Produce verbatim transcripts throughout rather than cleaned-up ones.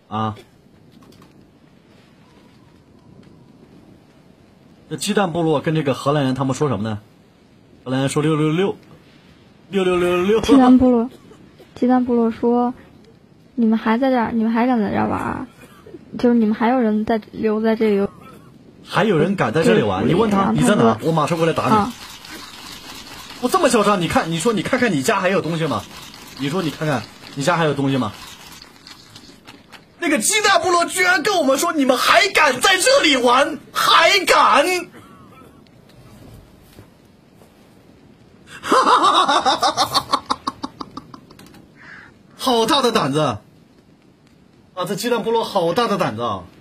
啊？这鸡蛋部落跟这个荷兰人他们说什么呢？荷兰人说六六六，六六六六六。 鸡蛋部落，鸡蛋部落说，你们还在这儿，你们还敢在这儿玩儿？就是你们还有人在留在这里。 还有人敢在这里玩？你问他你在哪？我马上过来打你。啊、我这么嚣张，你看，你说你看看你家还有东西吗？你说你看看你家还有东西吗？那个鸡蛋部落居然跟我们说，你们还敢在这里玩？还敢？哈哈哈哈哈哈！好大的胆子啊！这鸡蛋部落好大的胆子啊！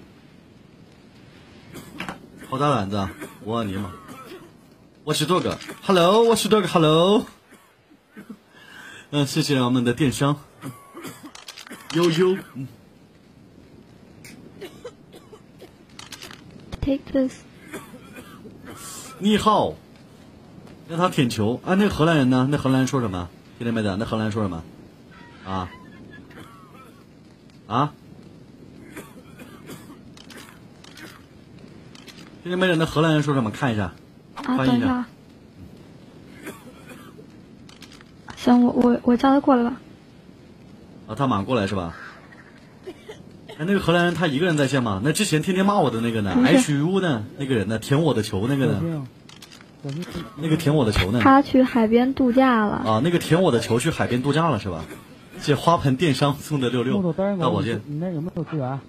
好大胆子啊！我尼玛！我是多个 ，Hello， 我是多个 ，Hello。嗯，谢谢我们的电商悠悠。嗯 Take this。 你好，让他舔球啊！那个荷兰人呢？那荷兰人说什么？听见没的？那荷兰人说什么？啊？啊？听见没的？那荷兰人说什么？看一下， 啊， 翻译一下。 等一下。行，我我我叫他过来吧。 啊，他马上过来是吧？哎，那个荷兰人他一个人在线吗？那之前天天骂我的那个呢 ？H U 呢？那个人呢？舔我的球那个呢？那个舔我的球呢？ 他去海边度假了。 啊，那个舔我的球去海边度假了是吧？这花盆电商送的六六，那我这你那有没有资源？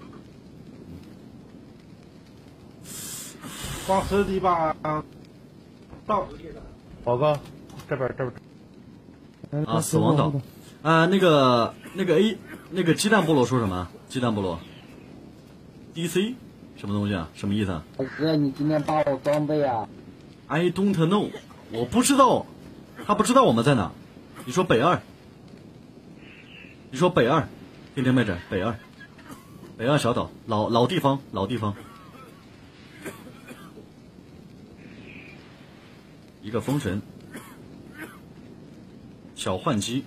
光实力吧，到宝哥这边这边。 啊，死亡岛，啊，那个那个 A 那个鸡蛋部落说什么？鸡蛋部落 ，D C 什么东西啊？什么意思啊？ 大哥，你今天把我装备啊 ？I don't know， 我不知道，他不知道我们在哪。你说北二，你说北二，听听妹子，北二，北二小岛，老老地方，老地方。一个风神，小换机。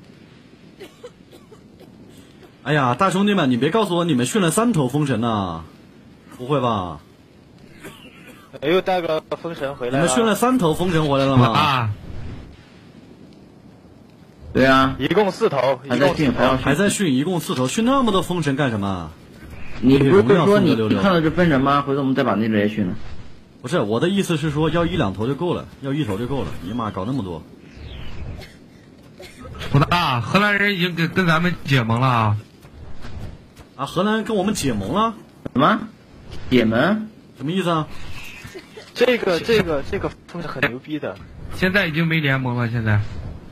哎呀，大兄弟们，你别告诉我你们训了三头风神呐？不会吧？ 又带个风神回来了。 你们训了三头风神回来了吗？ 啊， 对啊， 一共四头， 还在训， 还在训，一共四头，训那么多风神干什么？ 你不是说你你看到这风神吗？回头我们再把那只也训了。 不是，我的意思是说要一两头就够了，要一头就够了。你妈搞那么多！ 不大，荷兰人已经跟跟咱们结盟了啊！ 啊，荷兰跟我们结盟了？ 什么？结盟？ 什么意思啊？ 这个这个这个风是很牛逼的。 现在已经没联盟了，现在。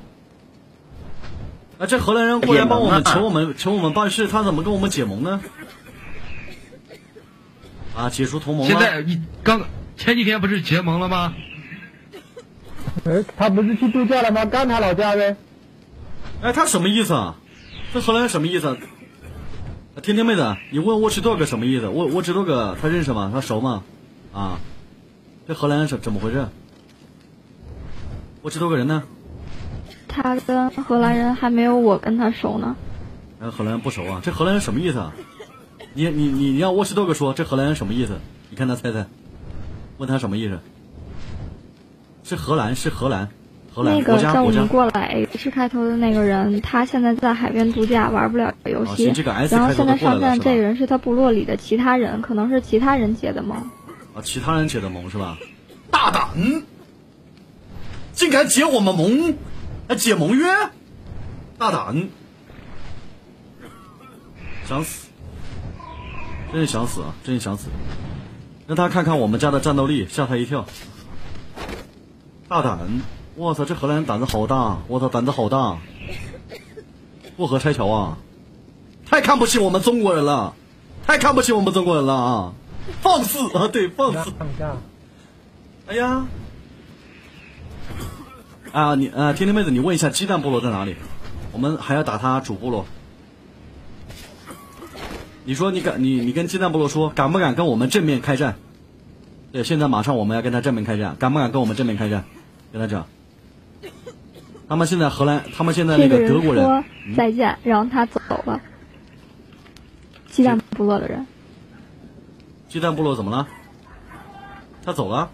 啊，这荷兰人过来帮我们求我们求我们办事，他怎么跟我们结盟呢？啊，解除同盟了。 现在一刚前几天不是结盟了吗？ 哎，他不是去度假了吗？刚他老家呗。 哎，他什么意思啊？这荷兰人什么意思啊？天天妹子，你问Watch Dog什么意思？我Watch Dog他认识吗？他熟吗？啊，这荷兰人是怎么回事？Watch Dog人呢？ 他跟荷兰人还没有我跟他熟呢。 哎，荷兰人不熟啊？这荷兰人什么意思啊？你你你你让Watch Dog说这荷兰人什么意思？你看他猜猜，问他什么意思？是荷兰，是荷兰。 那个叫我们过来 H 开头的那个人，他现在在海边度假，玩不了游戏。 哦、这个 S 然后现在上站这个人是是他部落里的其他人，可能是其他人结的盟。 啊，其他人结的盟是吧？大胆，竟敢结我们盟，还解盟约，大胆，想死，真是想死啊！真是想死，让他看看我们家的战斗力，吓他一跳。大胆。我操，这荷兰人胆子好大！我操，胆子好大！过河拆桥啊！太看不起我们中国人了，太看不起我们中国人了啊！放肆啊，对，放肆！哎呀，啊，你啊，天天妹子，你问一下鸡蛋部落在哪里？我们还要打他主部落。你说你敢，你你跟鸡蛋部落说，敢不敢跟我们正面开战？对，现在马上我们要跟他正面开战，敢不敢跟我们正面开战？跟他讲。他们现在荷兰，他们现在那个德国人说再见，然后他走了。 鸡蛋部落的人。 鸡蛋部落怎么了？他走了？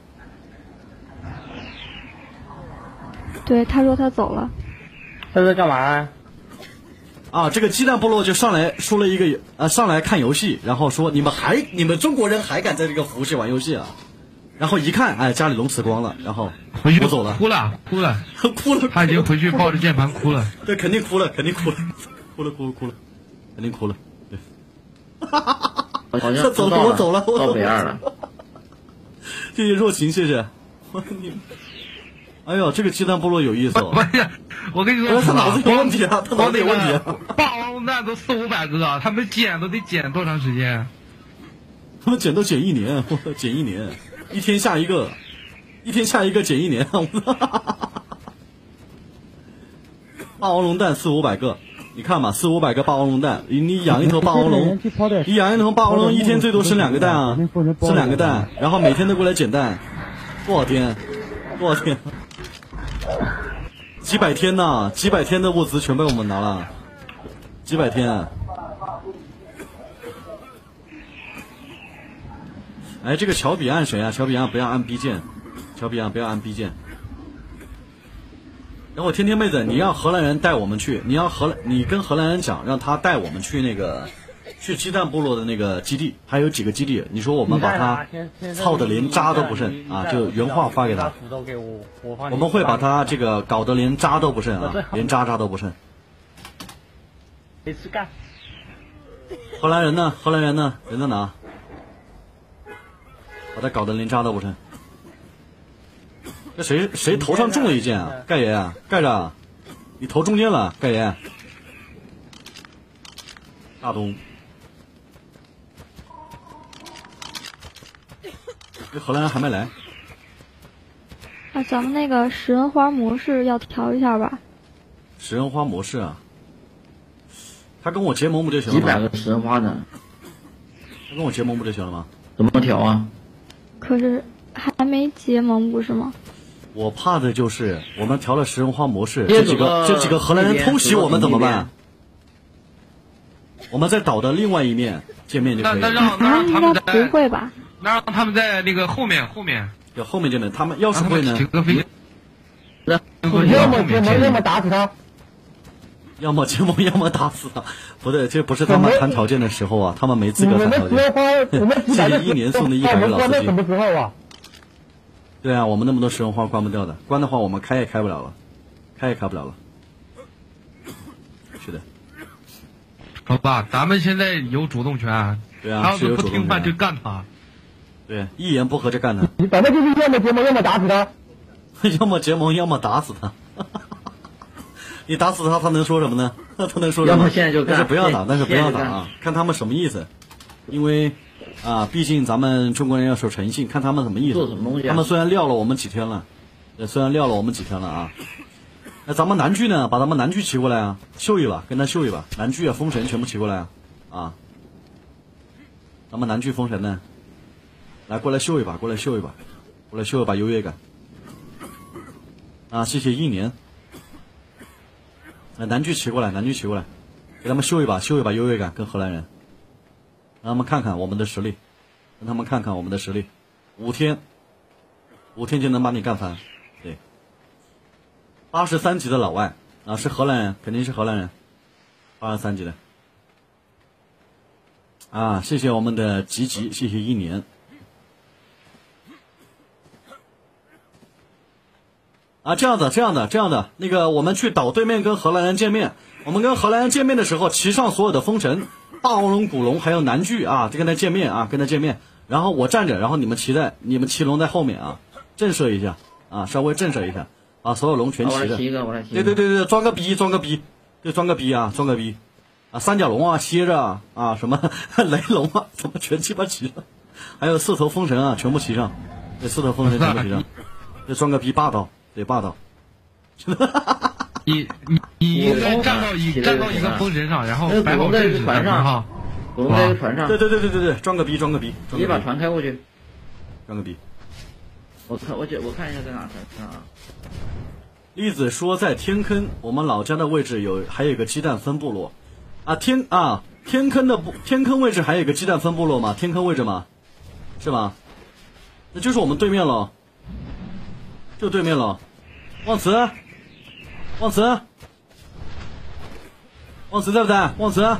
对，他说他走了。 他在干嘛啊？ 啊，这个鸡蛋部落就上来说了一个呃，上来看游戏，然后说你们还你们中国人还敢在这个服务器玩游戏啊？然后一看，哎，家里龙死光了，然后回去我走了， 哭了，哭了， 哭了， 他已经回去抱着键盘哭了。 对，肯定哭了，肯定哭了，哭了，哭了，哭了，肯定哭了。对， 好像他走了，我走了，我到走北二了。 谢谢若晴，谢谢。你，哎呦，这个鸡蛋部落有意思哦。 不是，我跟你说， 他脑子有问题啊，他脑子有问题啊。 霸王龙蛋都四五百个，他们捡都得捡多长时间？ 他们捡都捡一年，我捡一年，一天下一个，一天下一个捡一年。霸王龙蛋四五百个，你看嘛，四五百个霸王龙蛋，你你养一头霸王龙，你养一头霸王龙一天最多生两个蛋啊，生两个蛋，然后每天都过来捡蛋，多少天？多少天？几百天呐、啊，几百天的物资全被我们拿了，几百天、啊。哎，这个乔比按谁啊？乔比按不要按 B 键，乔比按不要按 B 键。然后天天妹子，你让荷兰人带我们去，你让荷兰，你跟荷兰人讲，让他带我们去那个，去鸡蛋部落的那个基地，还有几个基地，你说我们把他操的连渣都不剩啊，就原话发给他。我们会把他这个搞得连渣都不剩啊，连渣渣都不剩。 没事干。 荷兰人呢？荷兰人呢？人在哪？把他搞得连渣都不剩。这谁谁头上中了一箭啊？盖爷啊，盖着，你头中箭了，盖爷。大东，这荷兰人还没来。 啊，咱们那个食人花模式要调一下吧？ 食人花模式啊，他跟我结盟不就行了吗？ 几百个食人花呢？ 他跟我结盟不就行了吗？ 怎么调啊？ 可是还没结盟不是吗？ 我怕的就是我们调了食人花模式， 这这几个这几个荷兰人偷袭我们怎么办？我们在岛的另外一面见面就可以了。 那那让那让他们在不会吧？ 那让他们在那个后面后面。 就后面见面，他们要是会呢？ 停个飞机。 要么结盟，要么打死他。 要么结盟，要么打死他。不对，这不是他们谈条件的时候啊，他们没资格谈条件。谢谢一年送的一百个老司机。 什么时候啊？ 对啊，我们那么多食人花关不掉的，关的话我们开也开不了了，开也开不了了。是的。 好吧，咱们现在有主动权。 对啊，是有主动权。 他要是不听话就干他。 对，一言不合就干他。 你反正就是要么结盟，要么打死他。 要么结盟，要么打死他。你打死他，他能说什么呢？他能说什么？ 要么现在就干。 但是不要打，但是不要打啊！看他们什么意思，因为啊，毕竟咱们中国人要守诚信，看他们什么意思。 做什么东西啊？ 他们虽然撂了我们几天了，虽然撂了我们几天了啊，那咱们南剧呢？把咱们南剧骑过来啊，秀一把，跟他秀一把。南剧啊，封神全部骑过来啊！啊，咱们南剧封神呢？来，过来秀一把，过来秀一把，过来秀一把优越感。啊，谢谢一年。来，南剧骑过来，南剧骑过来，给他们秀一把，秀一把优越感，跟荷兰人，让他们看看我们的实力，让他们看看我们的实力。五天，五天就能把你干翻。对，八十三级的老外啊，是荷兰人，肯定是荷兰人，八十三级的。啊，谢谢我们的吉吉，谢谢一年。啊，这样的，这样的，这样的，那个，我们去岛对面跟荷兰人见面。我们跟荷兰人见面的时候，骑上所有的风神、霸王龙、古龙，还有南巨啊，就跟他见面啊，跟他见面。然后我站着，然后你们骑在，你们骑龙在后面啊，震慑一下啊，稍微震慑一下啊，所有龙全骑着。 我来骑一个，我来骑一个。 对对对对，装个逼，装个逼，对，装个逼啊，装个逼啊，三角龙啊，歇着啊，啊，什么雷龙啊，怎么全鸡巴骑上？还有四头风神啊，全部骑上，对，四头风神全部骑上，对，装个逼霸道。对，霸道。 你你你应该站到一站到一个风神上，然后摆好阵势， 船上哈，古龙在一个船上。 对对对对对对，装个逼，装个逼， 你把船开过去。 装个逼。 我看我我看一下在哪船啊。 栗子说在天坑，我们老家的位置有还有一个鸡蛋分部落，啊天啊， 天坑的部天坑位置还有一个鸡蛋分部落吗？天坑位置吗？是吧？那就是我们对面了，就对面了。忘词，忘词，忘词在不在？忘词。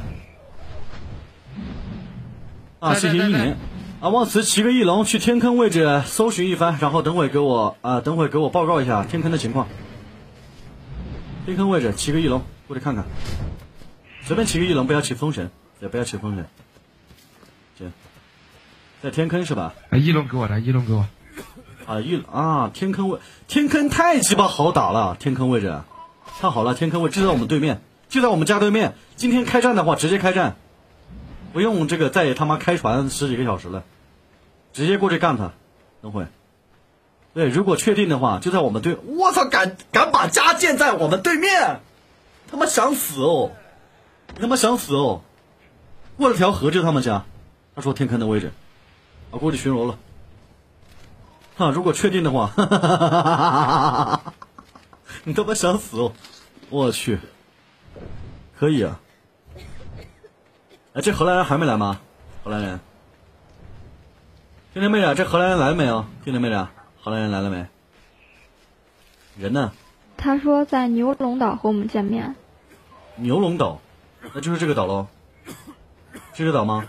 啊，谢谢一年。啊，忘词骑个翼龙去天坑位置搜寻一番，然后等会给我啊，等会给我报告一下天坑的情况。天坑位置骑个翼龙过去看看，随便骑个翼龙，不要骑风神，也不要骑风神。行，在天坑是吧？ 啊，翼龙给我来，翼龙给我。 啊，翼啊，天坑位，天坑太鸡巴好打了，天坑位置太好了，天坑位置就在我们对面，就在我们家对面。今天开战的话，直接开战，不用这个再他妈开船十几个小时了。直接过去干他，等会。对，如果确定的话，就在我们对。我操，敢敢把家建在我们对面，他妈想死哦！你他妈想死哦！过了条河就是他们家。他说天坑的位置，我过去巡逻了。哈、啊，如果确定的话，哈哈哈哈哈哈，你他妈想死哦！我去，可以啊。哎，这荷兰人还没来吗？荷兰人。听见没啊？这荷兰人来了没有？听见没啊？荷兰人来了没？人呢？ 他说在牛龙岛和我们见面。 牛龙岛，那就是这个岛喽？这个岛吗？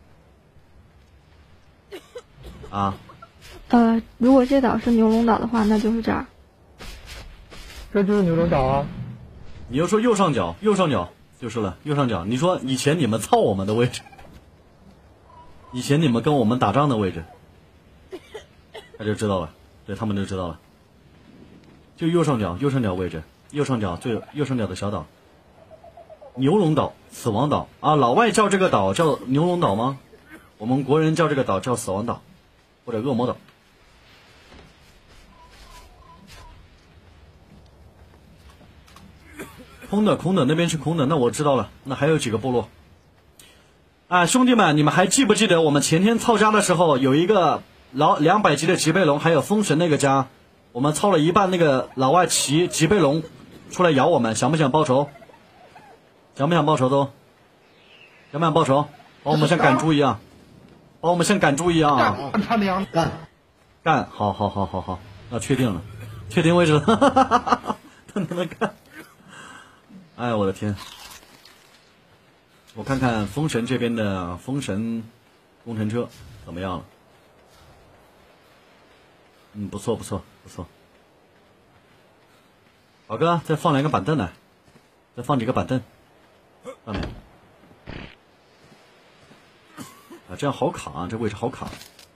啊？ 呃，如果这岛是牛龙岛的话，那就是这儿。 这就是牛龙岛啊！ 你又说右上角，右上角就是了，右上角。你说以前你们操我们的位置。以前你们跟我们打仗的位置，他就知道了，对他们就知道了。就右上角，右上角位置，右上角最右上角的小岛，牛龙岛、死亡岛啊，老外叫这个岛叫牛龙岛吗？我们国人叫这个岛叫死亡岛，或者恶魔岛。空的，空的，那边是空的，那我知道了。那还有几个部落。啊，兄弟们，你们还记不记得我们前天操家的时候，有一个老两百级的脊背龙，还有风神那个家，我们操了一半，那个老外骑脊背龙出来咬我们，想不想报仇？想不想报仇都？想不想报仇？把我们像赶猪一样，把我们像赶猪一样啊！ 干他娘干干！好好好好好，那确定了，确定位置了，哈哈哈哈哈！他能不能干？哎，我的天！我看看风神这边的风神工程车怎么样了？嗯，不错不错不错。宝哥，再放两个板凳来，再放几个板凳上面。啊，这样好卡啊，这位置好卡。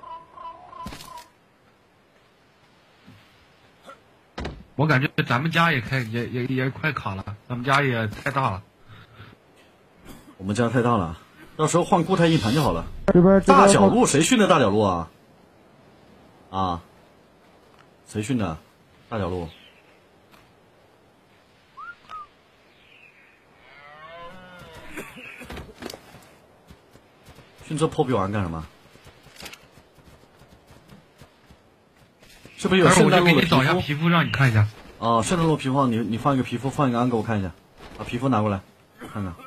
我感觉咱们家也开也也也快卡了，咱们家也太大了。 我们家太大了，到时候换固态硬盘就好了。 这边大角鹿谁训的大角鹿啊？啊？谁训的大角鹿？训这破壁玩干什么？是不是有圣诞鹿的皮肤？ 我就给你找一下皮肤让你看一下。 哦，圣诞鹿皮肤，你你放一个皮肤，放一个安给我看一下，把皮肤拿过来看看。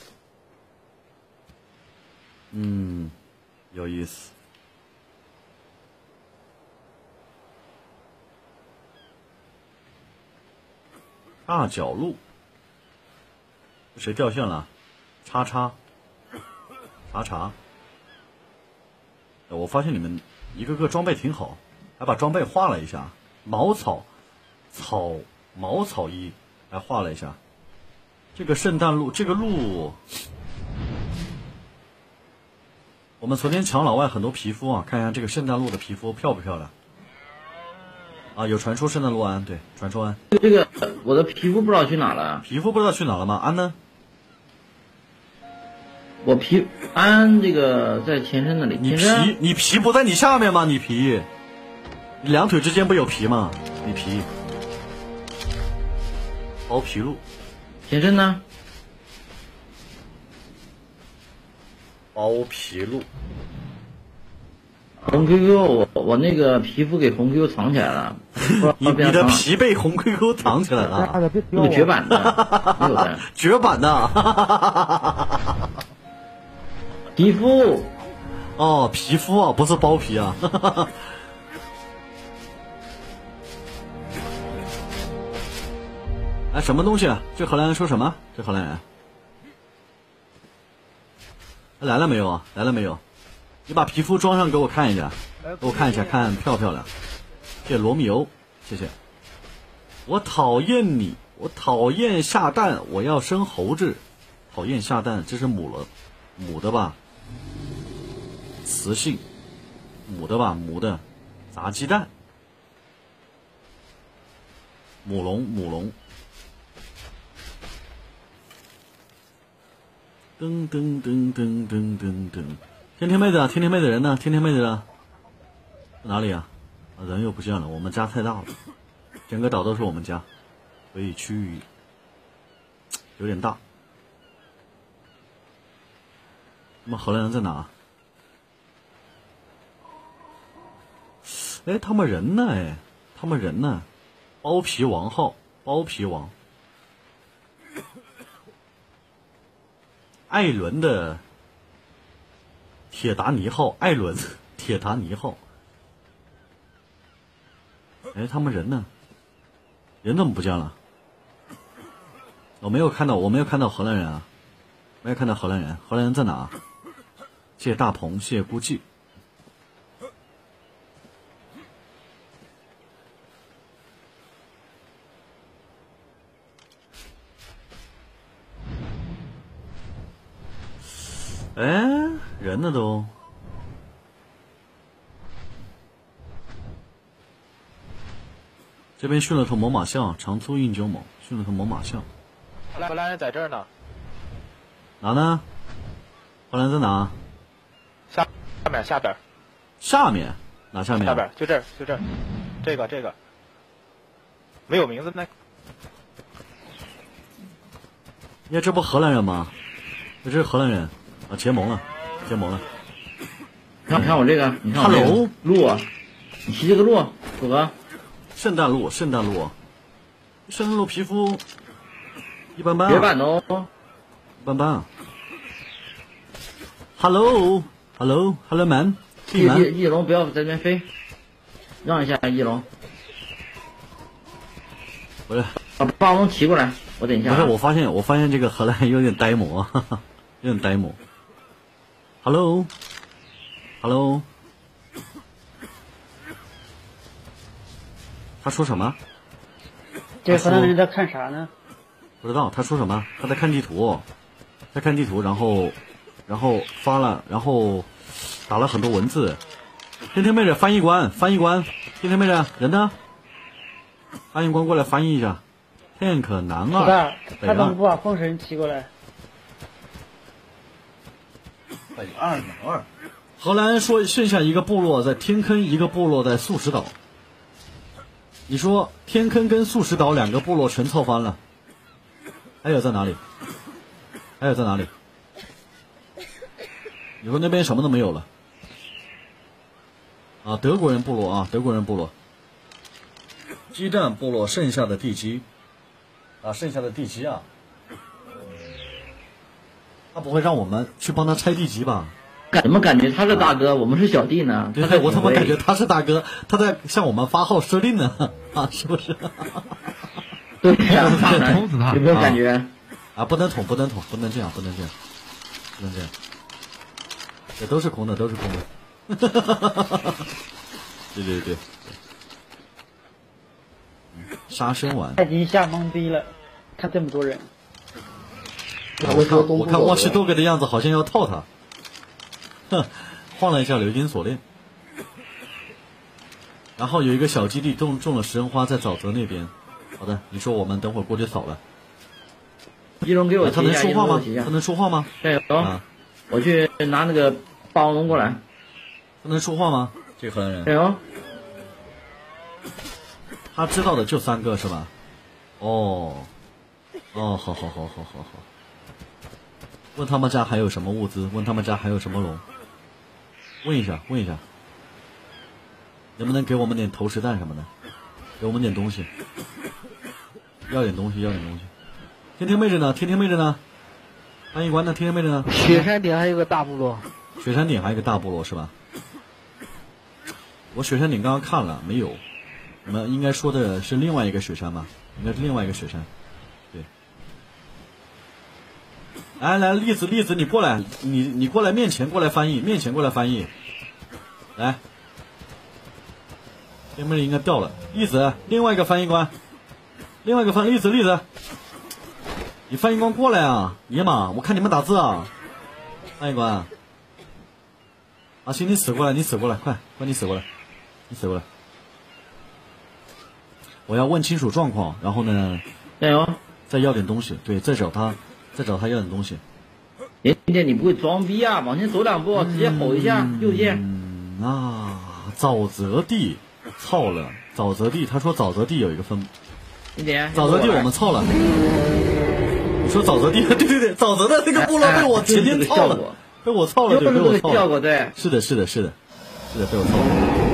嗯，有意思。大角鹿，谁掉线了？叉叉，查查。我发现你们一个个装备挺好，还把装备画了一下，茅草草茅草衣还画了一下。这个圣诞鹿，这个鹿。我们昨天抢老外很多皮肤啊，看一下这个圣诞鹿的皮肤漂不漂亮？啊，有传说圣诞鹿安，对，传说安。 这个我的皮肤不知道去哪了。 皮肤不知道去哪了吗？安呢？ 我皮安这个在前身那里。 你皮你皮不在你下面吗？你皮，你两腿之间不有皮吗？你皮，薄皮鹿。 前身呢？ 薄皮鹿， 红 Q Q， 我我那个皮肤给红 Q Q 藏起来了。 你你的皮被红 Q Q 藏起来了， 那个绝版的，没有的， 绝版的。 皮肤。 哦，皮肤啊，不是包皮啊。哎，什么东西啊？这荷兰人说什么？这荷兰人来了没有啊？来了没有？你把皮肤装上给我看一下，给我看一下，看漂不漂亮？谢谢罗密欧，谢谢。我讨厌你，我讨厌下蛋，我要生猴子。讨厌下蛋，这是母了，母的吧？雌性，母的吧？母的，砸鸡蛋。母龙，母龙。噔噔噔噔噔噔噔，天天妹子啊，天天妹子人呢？天天妹子呢？哪里啊？啊，人又不见了。我们家太大了，整个岛都是我们家，所以区域有点大。那么荷兰人在哪？哎，他们人呢？哎，他们人呢？包皮王号，包皮王。艾伦的铁达尼号，艾伦铁达尼号。哎，他们人呢？人怎么不见了？我没有看到，我没有看到荷兰人啊，没有看到荷兰人，荷兰人在哪？谢谢大鹏，谢谢孤寂。哎，人呢都？这边训了头猛犸象，长粗硬九猛，训了头猛犸象。 荷兰人在这儿呢。 哪呢？荷兰在哪？ 下下面下边。 下面哪下面？ 下边就这儿就这儿，这个这个。没有名字那。 呀，这不荷兰人吗？这是荷兰人啊，结盟了，结盟了。 你看，看我这个，你看我这个鹿啊，你骑这个鹿，狗哥。 圣诞鹿，圣诞鹿，圣诞鹿皮肤一般般、啊， 别板哦， 一般般、啊。Hello，Hello，Hello man， 翼翼翼龙不要在这边飞，让一下翼龙。 不是， 把霸王龙骑过来，我等一下、啊。 不是，我发现我发现这个荷兰有点呆萌，哈哈，有点呆萌。Hello，Hello。他说什么？ 这荷兰人在看啥呢？ 不知道他说什么，他在看地图，在看地图，然后，然后发了，然后打了很多文字。天天妹子，翻译官，翻译官，天天妹子人呢？翻译官过来翻译一下。Tank 男二， 大，他怎么不把风神骑过来？ 北二男二。荷兰说剩下一个部落在天坑，一个部落在素食岛。你说天坑跟素食岛两个部落全凑翻了，还有在哪里？还有在哪里？你说那边什么都没有了啊？德国人部落啊，德国人部落，鸡蛋部落剩下的地基啊，剩下的地基啊，他不会让我们去帮他拆地基吧？ 怎么感觉他是大哥，我们是小弟呢？ 对对，我怎么感觉他是大哥？他在向我们发号施令呢？啊，是不是？ 对呀， 捅死他！ 有没有感觉？ 啊，不能捅，不能捅，不能这样，不能这样，不能这样。这都是空的，都是空的。对对对。杀生丸。 他已经吓懵逼了，看这么多人。 我看我看沃西多格的样子，好像要套他。哼，晃了一下鎏金锁链，然后有一个小基地种种了食人花在沼泽那边。好的，你说我们等会儿过去扫了。 一龙给我他能说话吗？他能说话吗？ 加油！啊、我去拿那个霸王龙过来。 他能说话吗？这个荷兰人。 加油！ 他知道的就三个是吧？哦，哦，好好好好好好。问他们家还有什么物资？问他们家还有什么龙？问一下，问一下，能不能给我们点投石弹什么的？给我们点东西，要点东西，要点东西。天天妹子呢？天天妹子呢？翻译官呢？天天妹子呢？ 雪山顶还有个大部落。 雪山顶还有一个大部落是吧？我雪山顶刚刚看了没有？你们应该说的是另外一个雪山吧？应该是另外一个雪山。对。来来，栗子栗子，你过来，你你过来面前过来翻译，面前过来翻译。来，对面应该掉了。栗子，另外一个翻译官，另外一个翻栗子栗子，你翻译官过来啊！爷妈，我看你们打字啊，翻译官。啊，行，你死过来，你死过来，快快你死过来，你死过来。我要问清楚状况，然后呢， 加油， 再要点东西，对，再找他，再找他要点东西。 人家你不会装逼啊，往前走两步，直接吼一下，右键。 嗯啊，沼泽地，操了，沼泽地，他说沼泽地有一个分， 一点， 沼泽地我们操了。你说沼泽地，对对对，沼泽的那个部落被我前天操了，被我操了，对，被我操了。 效果对， 是的，是的，是的，是的，被我操了。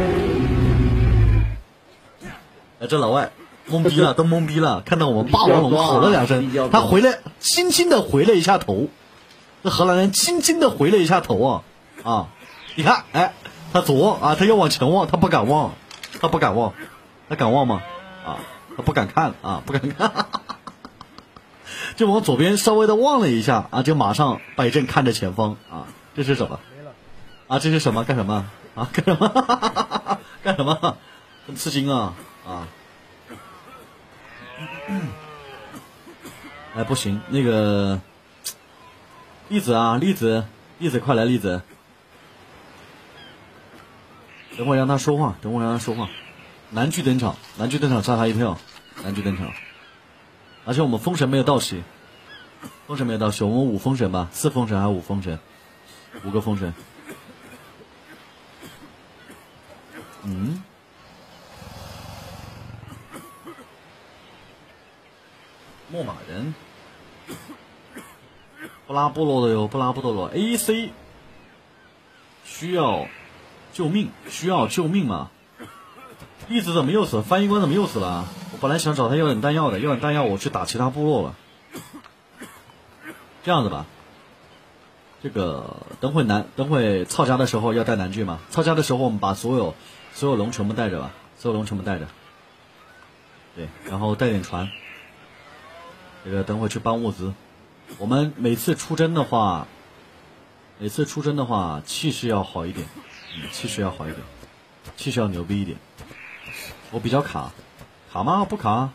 哎，这老外懵逼了，都懵逼了，看到我们霸王龙吼了两声，他回来，轻轻的回了一下头。这荷兰人轻轻的回了一下头啊啊！你看，哎，他左啊，他要往前望，他不敢望，他不敢望，他敢望吗？啊，他不敢看啊，不敢看，就往左边稍微的望了一下啊，就马上摆正看着前方啊，这是什么？啊，这是什么？干什么？啊，干什么？干什么？很吃惊啊啊！哎，不行，那个栗子啊，栗子，栗子，快来，栗子！等会让他说话，等会让他说话。南剧登场，南剧登场，吓他一跳。南剧登场，而且我们封神没有到齐，封神没有到齐，我们五封神吧，四封神还是五封神？五个封神。嗯。牧马人，布拉部落的有布拉部落 A C， 需要救命，需要救命嘛？栗子怎么又死？翻译官怎么又死了？我本来想找他要点弹药的，要点弹药我去打其他部落了。这样子吧，这个等会南等会操家的时候要带南剧嘛？操家的时候我们把所有所有龙全部带着吧，所有龙全部带着。对，然后带点船。这个等会去搬物资。我们每次出征的话，每次出征的话，气势要好一点，嗯，气势要好一点，气势要牛逼一点。我比较卡，卡吗？不卡。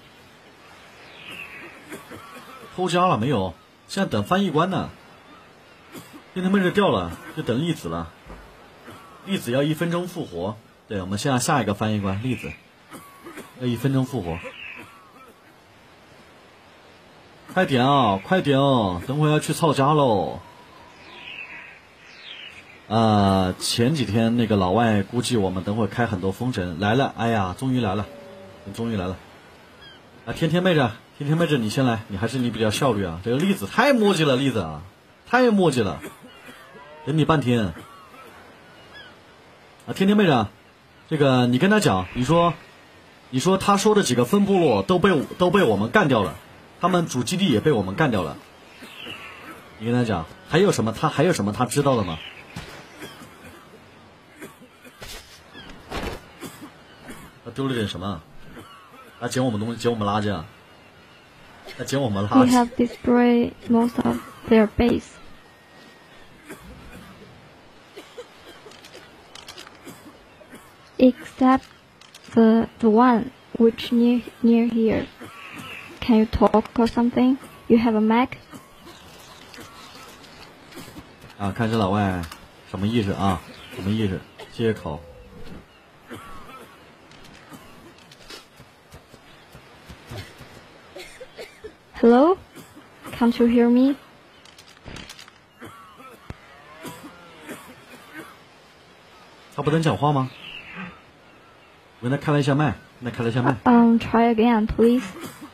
偷家了没有？现在等翻译官呢。天天妹子掉了，就等栗子了。栗子要一分钟复活。对，我们现在下一个翻译官栗子，要一分钟复活。快点啊，快点啊！等会要去操家喽。呃，前几天那个老外估计我们等会开很多封神来了，哎呀，终于来了，终于来了。啊，天天妹子，天天妹子，你先来，你还是你比较效率啊。这个栗子太磨叽了，栗子啊，太磨叽了，等你半天。啊，天天妹子，这个你跟他讲，你说，你说他说的几个分部落都被都被我们干掉了。他们主基地也被我们干掉了，你跟他讲，还有什么？他还有什么他知道的吗？他丢了点什么？他捡我们东西，捡我们垃圾啊！他捡我们垃圾。 We have destroyed most of their base. Except the the one which near near here. Can you talk or something? You have a mic? 啊，看这老外什么意思啊？什么意思？接口。 Hello? Can't you hear me? 他不能讲话吗？我跟他开了一下麦，跟他开了一下麦。 Um, try again, please.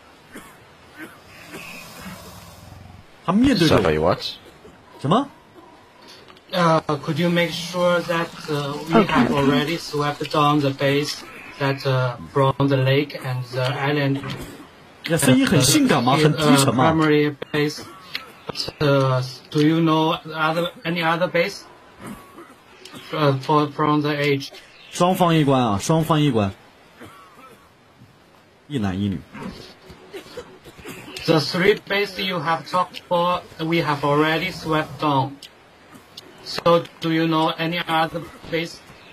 他面对着我 what? 什么 Uh, could you make sure that uh, we have already swept down the base that uh, from the lake and the island? 呀，声音很性感吗？很低沉吗？ Primary base. Uh, do you know other any other base? uh, for, from the age. 双方一关啊，双方一关，一男一女。 The three bases you have talked for, we have already swept down. So, do you know any other base?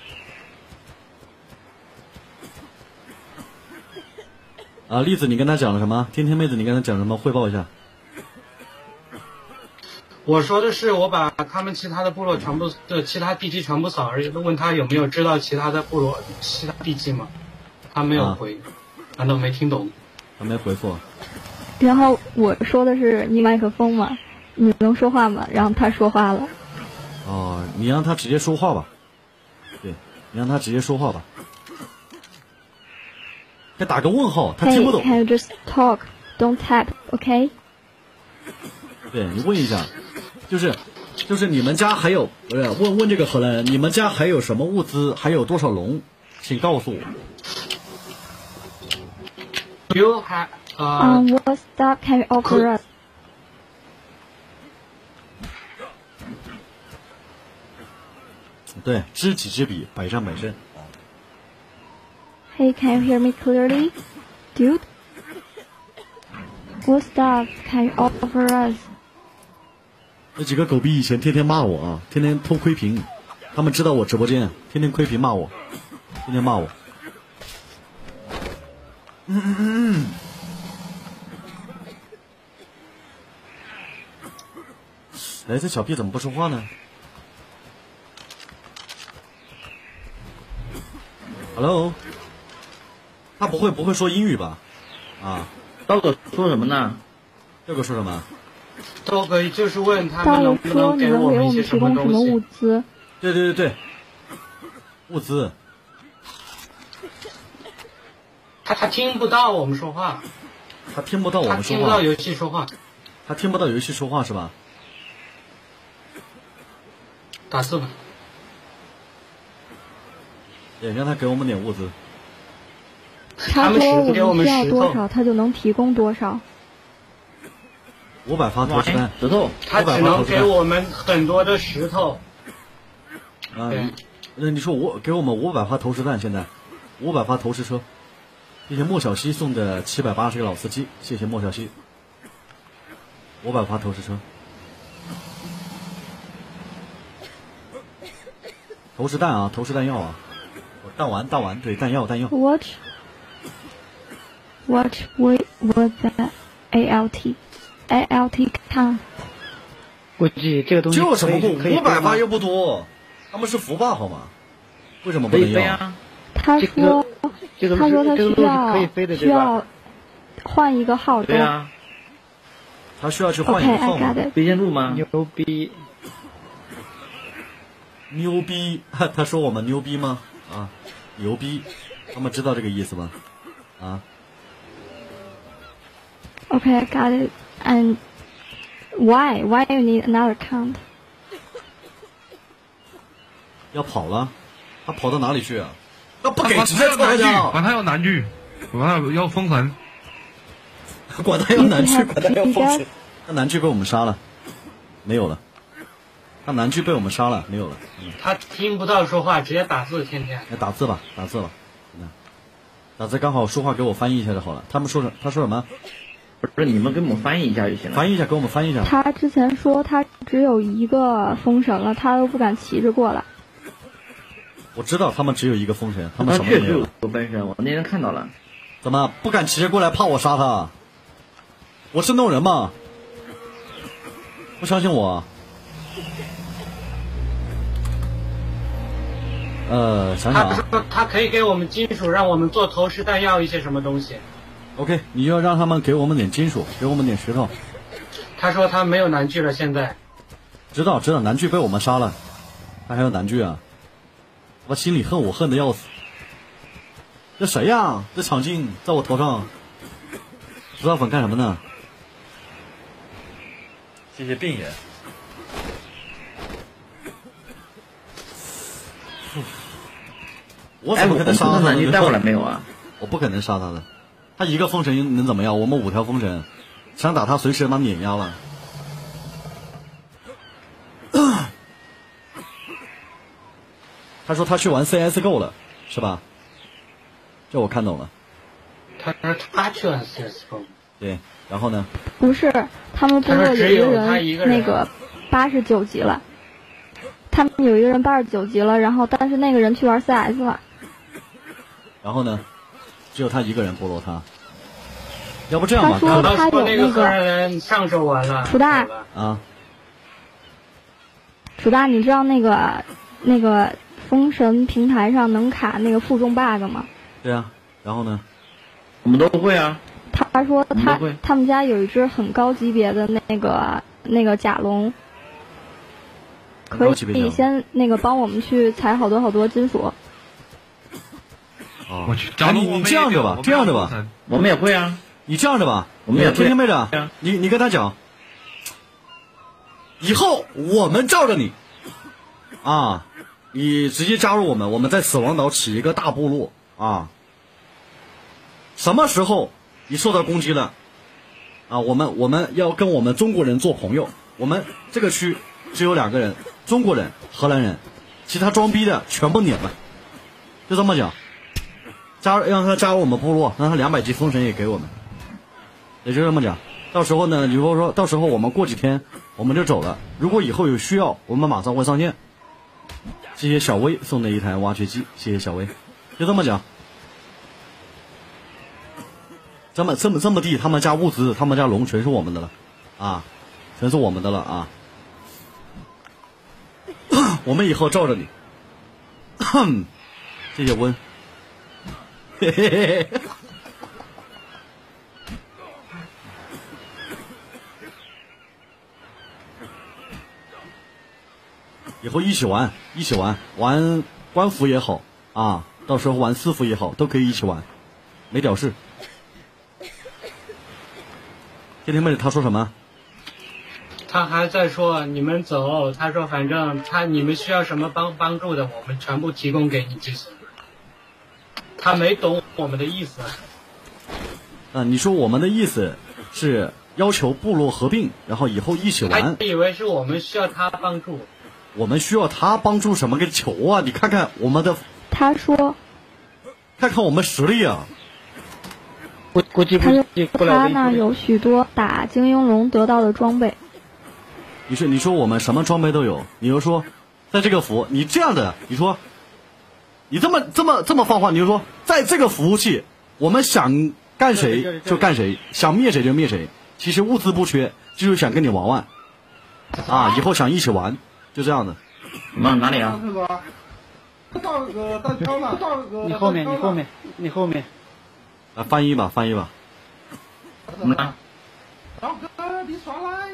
啊，栗子，你跟他讲了什么？天天妹子，你跟他讲什么？汇报一下。 我说的是，我把他们其他的部落全部的其他地基全部扫，问他有没有知道其他的部落其他地基吗？他没有回，啊、难道没听懂？ 他没回复。 然后我说的是你麦克风嘛，你能说话吗？然后他说话了。 哦，你让他直接说话吧。对，你让他直接说话吧。再打个问号，他听不懂。 Hey, can you just talk? Don't tap, OK? 对，你问一下，就是就是你们家还有不是问问这个荷兰人，你们家还有什么物资？还有多少龙？请告诉我。 You have uh. Um, what stuff can you offer us? 对，知己知彼，百战百胜。 Hey, can you hear me clearly, dude? What stuff can you offer us? 那几个狗逼以前天天骂我啊，天天偷窥屏，他们知道我直播间，天天窥屏骂我，天天骂我。嗯嗯嗯。哎，这小屁怎么不说话呢 ？Hello， 他不会不会说英语吧？啊， 刀哥说什么呢？ 这个说什么？ 都可以，就是问他们能不能给我们一些什么东西。 物资？ 对对对对，物资。 他他听不到我们说话。 他听不到我们说话。 他听不到游戏说话。 他听不到游戏说话是吧？ 打字吧。 也让他给我们点物资。 他说我们需要多少，他就能提供多少。 五百发投石弹， 石头， 他只能给我们很多的石头。 啊，那你说我给我们五百发投石弹，现在五百发投石车。谢谢莫小西送的七百八十个老司机，谢谢莫小西。五百发投石车，投石弹啊，投石弹药啊，弹丸弹丸，对，弹药弹药。 What? What we was that? A L T, A L T count. 估计这个东西就什么不五百发又不多，他们是福霸好吗？为什么不能要？ 他说， 这个、 他说他需要可以飞的需要换一个号对啊， 他需要去换一个号码。 飞仙路吗？ 牛逼， 牛逼！他说我们牛逼吗？啊，牛逼！他们知道这个意思吗？啊 ？Okay, I got it. And why? Why you need another count? 要跑了，他跑到哪里去啊？那不给直接走呀！ 管他要南剧，管他要封神， 管他要南剧，管他要封神。那南剧被我们杀了，没有了。那南剧被我们杀了，没有了。 嗯、他听不到说话，直接打字，天天。 来打字吧，打字吧。打字刚好说话给我翻译一下就好了。他们说什？他说什么？ 不是你们给我们翻译一下就行了。 翻译一下，给我们翻译一下。 他之前说他只有一个封神了，他都不敢骑着过来。 我知道他们只有一个封神，他们什么也没有。确实有个封神，我那天看到了。 怎么不敢骑着过来？怕我杀他？我是那种人吗？不相信我？呃，想想、啊。 他说他可以给我们金属，让我们做投石弹药一些什么东西。 OK， 你要让他们给我们点金属，给我们点石头。 他说他没有南剧了，现在。 知道知道，南剧被我们杀了，他还有南剧啊！我心里恨我恨的要死。这谁呀？这抢镜在我头上。石头粉干什么呢？谢谢病人。我怎么可能杀他？ 你带过来没有啊？ 我不可能杀他的。他一个封神能怎么样？我们五条封神，想打他随时把碾压了。 他说他去玩 C S G O 了，是吧？这我看懂了。 他说他去玩 C S G O。 对，然后呢？ 不是，他们部落有一个人人那个八十九级了，他们有一个人八十九级了，然后但是那个人去玩 C S 了。 然后呢？只有他一个人部落他。要不这样吧， 他说他有那个上周完了。 楚大啊， 楚大，你知道那个那个封神平台上能卡那个负重 bug 吗？ 对啊，然后呢？ 我们都会啊。 他说他他们家有一只很高级别的那个那个甲龙，可以先那个帮我们去采好多好多金属。 哦，哎，你你这样着吧，这样着吧， 我们也会啊。 你这样着吧， 我们也听听妹子，你你跟他讲，以后我们罩着你，啊，你直接加入我们，我们在死亡岛起一个大部落啊。什么时候你受到攻击了，啊，我们我们要跟我们中国人做朋友，我们这个区只有两个人，中国人、荷兰人，其他装逼的全部撵了，就这么讲。加入让他加入我们部落，让他两百级封神也给我们，也就这么讲。到时候呢，如果说到时候我们过几天我们就走了，如果以后有需要，我们马上会上线。谢谢小薇送的一台挖掘机，谢谢小薇，就这么讲。这么这么这么地，他们家物资，他们家龙全是我们的了，啊，全是我们的了啊。我们以后罩着你。谢谢温。嘿嘿嘿，以后一起玩，一起玩，玩官服也好啊，到时候玩私服也好，都可以一起玩，没屌事。天天妹子她说什么？ 他还在说你们走，他说反正他你们需要什么帮帮助的，我们全部提供给你就行。他没懂我们的意思。 啊，你说我们的意思是要求部落合并，然后以后一起玩。 他以为是我们需要他帮助。 我们需要他帮助什么个球啊？你看看我们的。 他说。 看看我们实力啊！ 估估计他他那有许多打精英龙得到的装备。 你说你说我们什么装备都有，你就说在这个服，你这样的，你说。你这么这么这么放话，你就说，在这个服务器，我们想干谁就干谁，想灭谁就灭谁。其实物资不缺，就是想跟你玩玩，啊，以后想一起玩，就这样的。 你们哪里啊？ 你后面，你后面，你后面。 啊，翻译吧，翻译吧。 怎么了？ 大哥，你上来！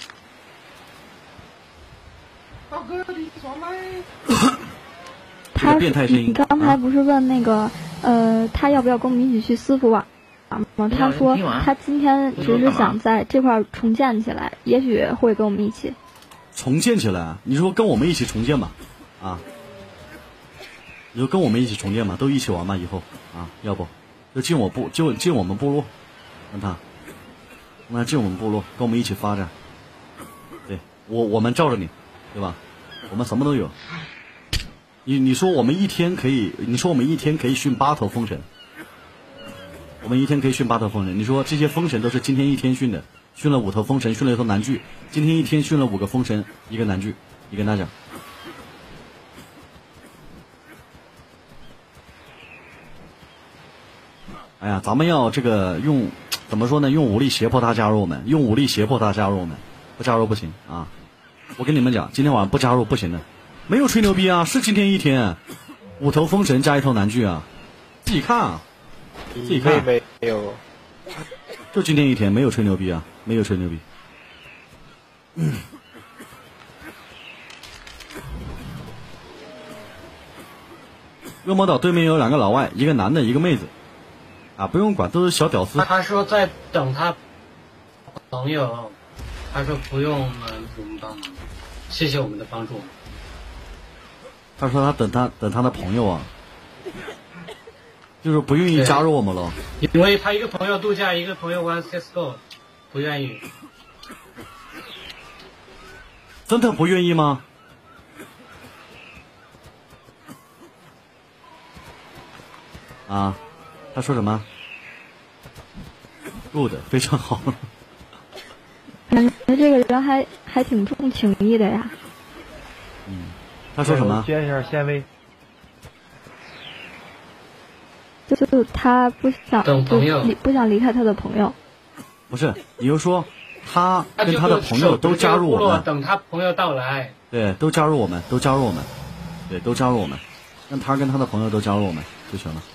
大哥，你上来！ 他你刚才不是问那个呃，他要不要跟我们一起去私服网吗？他说他今天只是想在这块重建起来，也许会跟我们一起重建起来。你说跟我们一起重建吧，啊，你说跟我们一起重建吧，都一起玩吧，以后啊，要不就进我部，就进我们部落，让他，让他进我们部落，跟我们一起发展。对我我们罩着你，对吧？我们什么都有。你你说我们一天可以，你说我们一天可以训八头封神，我们一天可以训八头封神。你说这些封神都是今天一天训的，训了五头封神，训了一头南巨，今天一天训了五个封神，一个南巨，你跟他讲。哎呀，咱们要这个用怎么说呢？用武力胁迫他加入我们，用武力胁迫他加入我们，不加入不行啊！我跟你们讲，今天晚上不加入不行的。没有吹牛逼啊，是今天一天，五头封神加一头南巨啊，自己看啊，自己看。 没有， 就今天一天，没有吹牛逼啊，没有吹牛逼。嗯。恶魔岛对面有两个老外，一个男的，一个妹子，啊，不用管，都是小屌丝。 他说在等他朋友，他说不用我们我们帮忙，谢谢我们的帮助。 他说他等他等他的朋友啊，就是不愿意加入我们了。 因为他一个朋友度假，一个朋友玩 C S G O， 不愿意。 真的不愿意吗？ 啊，他说什么 ？Good， 非常好。 感觉这个人还还挺重情义的呀。 嗯，他说什么？ 接一下纤维。 就就他不想等朋友离不想离开他的朋友。 不是，你就说他跟他的朋友都加入我们， 等他朋友到来。 对，都加入我们，都加入我们，对，都加入我们，让他跟他的朋友都加入我们就行了。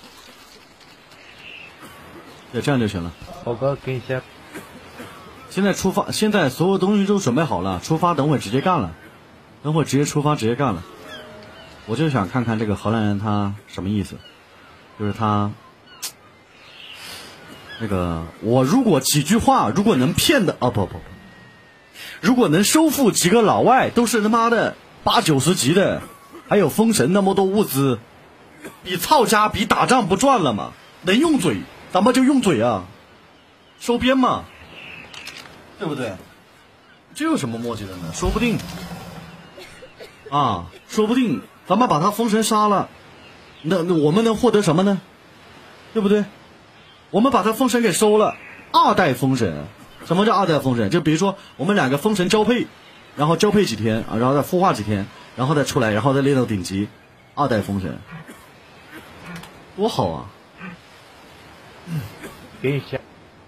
对，这样就行了。 宝哥，给你先。 现在出发，现在所有东西都准备好了，出发，等会直接干了，等会直接出发，直接干了。我就想看看这个荷兰人他什么意思，就是他那个，我如果几句话，如果能骗的，哦不不不，如果能收复几个老外，都是他妈的八九十级的，还有封神那么多物资，比操家比打仗不赚了吗？能用嘴，咱们就用嘴啊，收编嘛。对不对？这有什么墨迹的呢？说不定啊，说不定咱们把他封神杀了，那那我们能获得什么呢？对不对？我们把他封神给收了，二代封神。什么叫二代封神？就比如说我们两个封神交配，然后交配几天啊，然后再孵化几天，然后再出来，然后再练到顶级，二代封神，多好啊！ 嗯，给你先。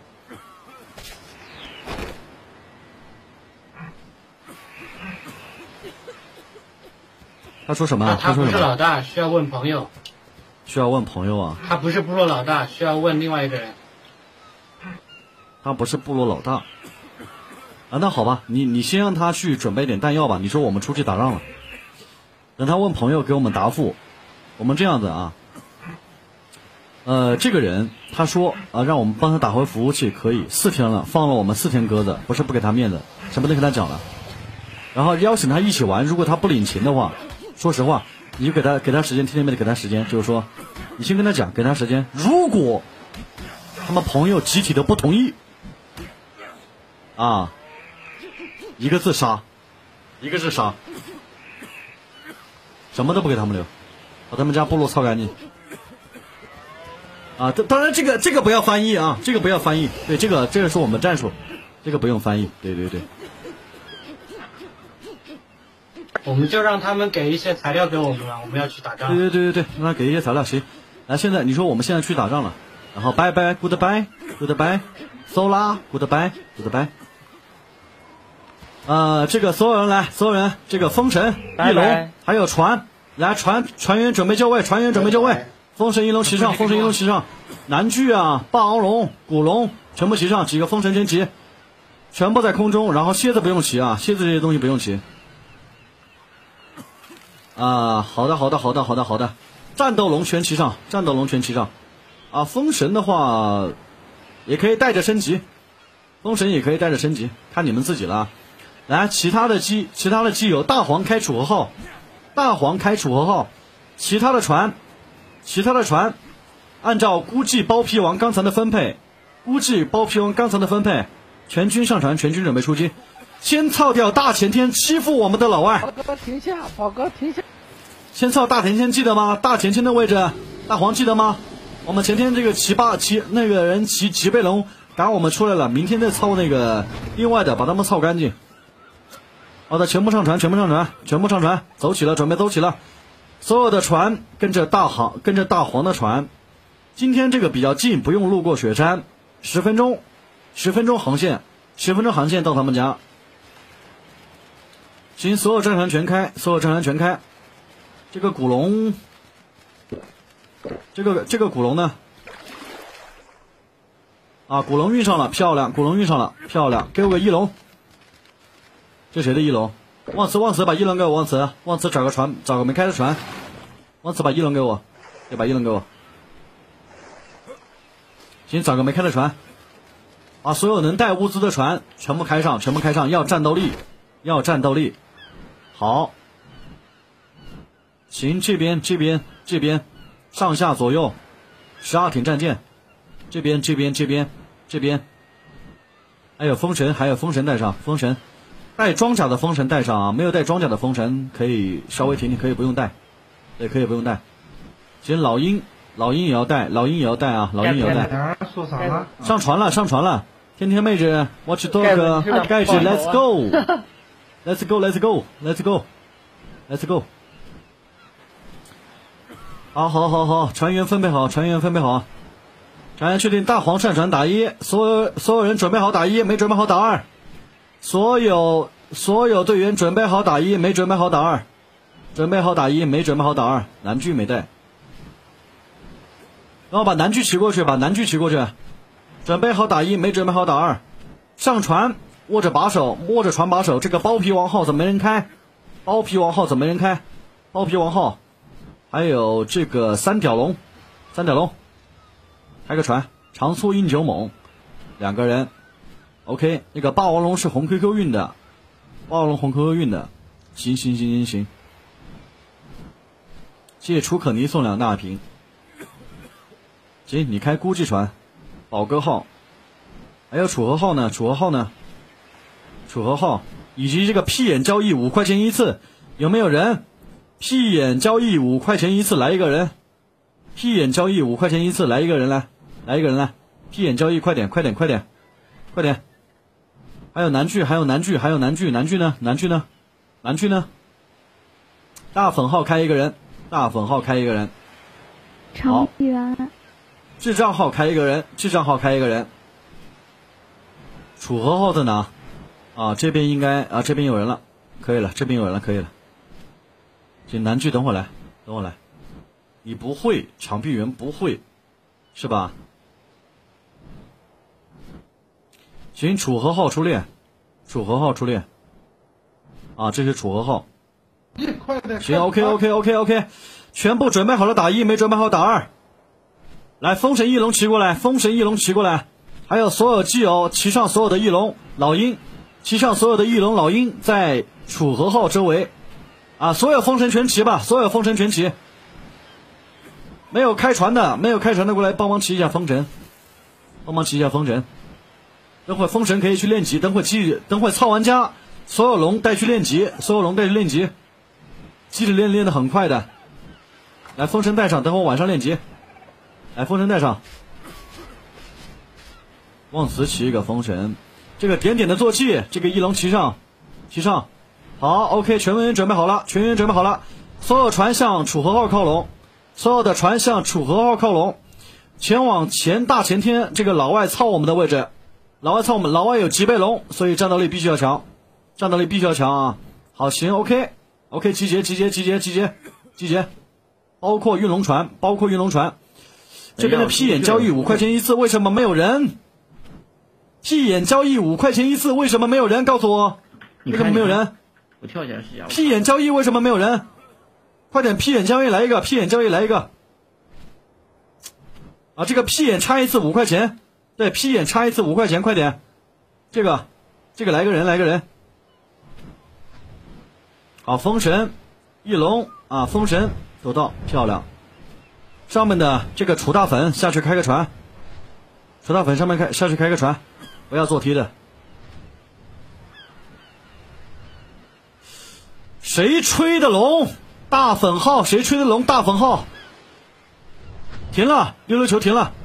他说什么？ 他不是老大，需要问朋友。 需要问朋友啊？ 他不是部落老大，需要问另外一个人。 他不是部落老大啊？那好吧，你你先让他去准备点弹药吧。你说我们出去打仗了，等他问朋友给我们答复。我们这样子啊，呃，这个人他说啊，让我们帮他打回服务器，可以四天了，放了我们四天鸽子，不是不给他面子，什么都跟他讲了，然后邀请他一起玩，如果他不领情的话。说实话，你就给他给他时间，天天没得给他时间，就是说，你先跟他讲，给他时间。如果他们朋友集体的不同意，啊，一个字杀，一个字杀，什么都不给他们留，把他们家部落操干净。啊，当然这个这个不要翻译啊，这个不要翻译，对，这个这个是我们战术，这个不用翻译，对对对。 我们就让他们给一些材料给我们了，我们要去打仗。 对对对对对，让他给一些材料，行。来，现在你说我们现在去打仗了，然后拜拜 ，goodbye goodbye， sola goodbye goodbye。呃，这个所有人来，所有人，这个封神一龙还有船，来船船员准备就位，船员准备就位，封神一龙齐上，封神一龙齐上，南巨啊、霸王龙、古龙全部齐上，几个封神全齐，全部在空中，然后蝎子不用齐啊，蝎子这些东西不用齐。啊，好的，好的，好的，好的，好的，战斗龙全齐上，战斗龙全齐上，啊，封神的话也可以带着升级，封神也可以带着升级，看你们自己了。来，其他的机，其他的机有大黄开楚河号，大黄开楚河号，其他的船，其他的船，按照估计包皮王刚才的分配，估计包皮王刚才的分配，全军上船，全军准备出击。先操掉大前天欺负我们的老外。 宝哥停下，宝哥停下。 先操大前天记得吗？大前天的位置，大黄记得吗？我们前天这个骑霸骑那个人骑骑背龙赶我们出来了，明天再操那个另外的，把他们操干净。好的，全部上船，全部上船，全部上船，走起了，准备走起了。所有的船跟着大黄，跟着大黄的船。今天这个比较近，不用路过雪山，十分钟，十分钟航线，十分钟航线到他们家。行，所有战船全开，所有战船全开。这个古龙，这个这个古龙呢？啊，古龙运上了，漂亮！古龙运上了，漂亮！给我个一龙。这谁的一龙？忘词忘词，把一龙给我，忘词忘词，找个船，找个没开的船。忘词把一龙给我，对，把一龙给我。行，找个没开的船。把所有能带物资的船全部开上，全部开上，要战斗力，要战斗力。好，行，这边这边这边，上下左右，十二挺战舰，这边这边这边这边，还有封神，还有封神带上，封神带装甲的封神带上啊，没有带装甲的封神可以稍微停停，可以不用带，对，可以不用带。行，老鹰老鹰也要带，老鹰也要带啊，老鹰也要带。 说啥呢？ 上船了，上船了！天天妹子 ，Watch Dog， 盖子 ，Let's go，Let's go，Let's go，Let's go，Let's go。好，好，好，好，船员分配好，船员分配好。船员确定大黄上船打一，所有所有人准备好打一，没准备好打二。所有所有队员准备好打一，没准备好打二。准备好打一，没准备好打二。南巨没带。然后把南巨骑过去，把南巨骑过去。准备好打一，没准备好打二。上船，握着把手，握着船把手。这个包皮王号怎么没人开？包皮王号怎么没人开？包皮王号，还有这个三角龙，三角龙，开个船，长粗英九猛，两个人。OK， 那个霸王龙是红 Q Q 运的，霸王龙红 Q Q 运的，行行行行行。谢谢楚可尼送两大瓶。行，你开估计船。宝哥号，还有楚河号呢？楚河号呢？楚河号以及这个屁眼交易五块钱一次，有没有人？屁眼交易五块钱一次，来一个人。屁眼交易五块钱一次，来一个人来，来一个人来。屁眼交易，快点，快点，快点，快点！还有南巨，还有南巨，还有南巨，南巨呢？南巨呢？南巨呢？大粉号开一个人，大粉号开一个人。 长远。 智障号开一个人，智障号开一个人。楚河号在哪？啊，这边应该啊，这边有人了，可以了，这边有人了，可以了。请南巨等会来，等会来。你不会，长臂猿不会，是吧？行，楚河号出列，楚河号出列。啊，这是楚河号。行 ，OK OK OK OK， 全部准备好了打一，没准备好打二。来，风神翼龙骑过来，风神翼龙骑过来，还有所有基友骑上所有的翼龙老鹰，骑上所有的翼龙老鹰，在楚河号周围，啊，所有风神全骑吧，所有风神全骑。没有开船的，没有开船的过来帮忙骑一下风神，帮忙骑一下风神。等会风神可以去练级，等会记，等会操玩家，所有龙带去练级，所有龙带去练级，记得练练得很快的。来，风神带上，等会晚上练级。来，风神带上，忘词骑一个风神，这个点点的坐骑，这个翼龙骑上，骑上，好 ，OK， 全员准备好了，全员准备好了，所有船向楚河号靠拢，所有的船向楚河号靠拢，前往前大前天这个老外操我们的位置，老外操我们，老外有脊背龙，所以战斗力必须要强，战斗力必须要强啊！好，行 ，OK，OK，、OK, 集结，集结，集结，集结，集结，包括运龙船，包括运龙船。这边的屁眼交易五块钱一次，为什么没有人？屁眼交易五块钱一次，为什么没有人？告诉我，为什么没有人？ 我跳起来试一下。 屁眼交易为什么没有人？快点，屁眼交易来一个，屁眼交易来一个。啊，这个屁眼插一次五块钱，对，屁眼插一次五块钱，快点。这个，这个来个人，来个人。好，风神，翼龙啊，风神走到，漂亮。上面的这个楚大粉下去开个船，楚大粉上面开下去开个船，不要做梯的。谁吹的龙？大粉号谁吹的龙？大粉号停了，溜溜球停了，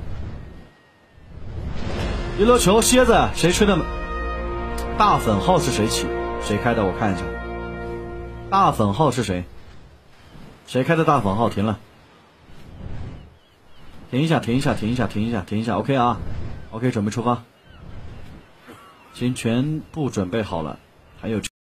溜溜球蝎子谁吹的？大粉号是谁起？谁开的？我看一下，大粉号是谁？谁开的大粉号？停了。停一下，停一下，停一下，停一下，停一下 ，OK 啊 ，OK， 准备出发。行，全部准备好了，还有。